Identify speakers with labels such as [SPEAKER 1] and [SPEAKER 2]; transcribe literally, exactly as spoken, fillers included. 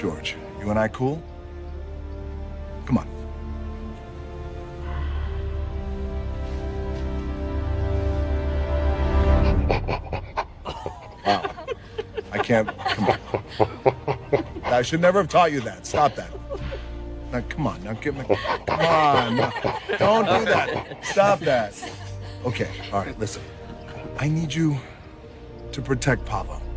[SPEAKER 1] George, you and I cool? Come on. Wow. I can't, come on. I should never have taught you that. Stop that. Now, come on, now get me, come on. Now, don't do that. Stop that. Okay, all right, listen. I need you to protect Pablo.